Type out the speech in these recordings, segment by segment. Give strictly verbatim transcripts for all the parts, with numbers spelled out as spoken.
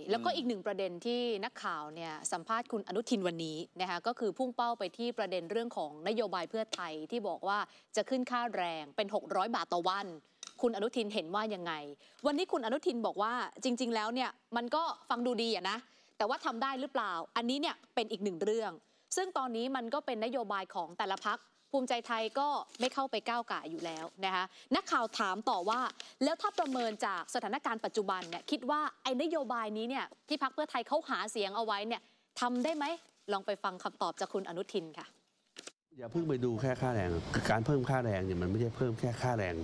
แล้วก็อีกหนึ่งประเด็นที่นักข่าวเนี่ยสัมภาษณ์คุณอนุทินวันนี้นะคะก็คือพุ่งเป้าไปที่ประเด็นเรื่องของนโยบายเพื่อไทยที่บอกว่าจะขึ้นค่าแรงเป็นหกร้อยบาทต่อวันคุณอนุทินเห็นว่ายังไงวันนี้คุณอนุทินบอกว่าจริงๆแล้วเนี่ยมันก็ฟังดูดีอะนะแต่ว่าทำได้หรือเปล่าอันนี้เนี่ยเป็นอีกหนึ่งเรื่องซึ่งตอนนี้มันก็เป็นนโยบายของแต่ละพรรคภูมิใจไทยก็ไม่เข้าไปก้าวก่ายอยู่แล้วนะคะนักข่าวถามต่อว่าแล้วถ้าประเมินจากสถานการณ์ปัจจุบันเนี่ยคิดว่าไอ้นโยบายนี้เนี่ยที่พรรคเพื่อไทยเขาหาเสียงเอาไว้เนี่ยทำได้ไหมลองไปฟังคำตอบจากคุณอนุทินค่ะอย่าเพิ่งไปดูแค่ค่าแรงการเพิ่มค่าแรงเนี่ยมันไม่ใช่เพิ่มแค่ค่าแรง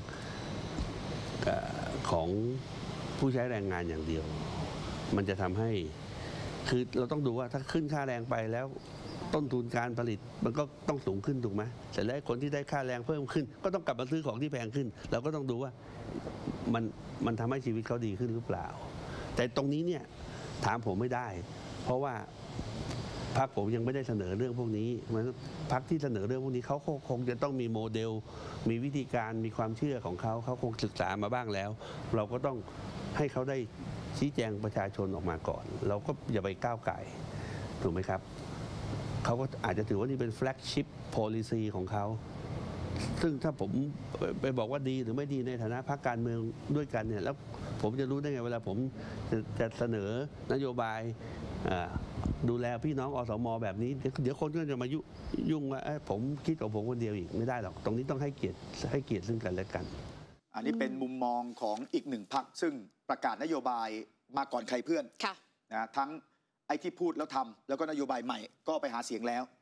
ของผู้ใช้แรงงานอย่างเดียวมันจะทำให้คือเราต้องดูว่าถ้าขึ้นค่าแรงไปแล้วต้นทุนการผลิตมันก็ต้องสูงขึ้นถูกไหมเสร็จแล้วคนที่ได้ค่าแรงเพิ่มขึ้นก็ต้องกลับมาซื้อของที่แพงขึ้นเราก็ต้องดูว่ามันมันทำให้ชีวิตเขาดีขึ้นหรือเปล่าแต่ตรงนี้เนี่ยถามผมไม่ได้เพราะว่าพรรคผมยังไม่ได้เสนอเรื่องพวกนี้มันพรรคที่เสนอเรื่องพวกนี้เขาคงจะต้องมีโมเดลมีวิธีการมีความเชื่อของเขาเขาคงศึกษามาบ้างแล้วเราก็ต้องให้เขาได้ชี้แจงประชาชนออกมาก่อนเราก็อย่าไปก้าวไก่ถูกไหมครับเขาก็อาจจะถือว่านี่เป็น flagship policy ของเขาซึ่งถ้าผมไปบอกว่าดีหรือไม่ดีในฐานะพรรคการเมืองด้วยกันเนี่ยแล้วผมจะรู้ได้ไงเวลาผมจะเสนอนโยบายดูแลพี่น้องอสม.แบบนี้เดี๋ยวคนก็จะมายุ่งว่าผมคิดของผมคนเดียวอีกไม่ได้หรอกตรงนี้ต้องให้เกียรติให้เกียรติซึ่งกันและกันอันนี้เป็นมุมมองของอีกหนึ่งพรรคซึ่งประกาศนโยบายมาก่อนใครเพื่อนนะทั้งไอ้ที่พูดแล้วทำแล้วก็นโยบายใหม่ก็ไปหาเสียงแล้ว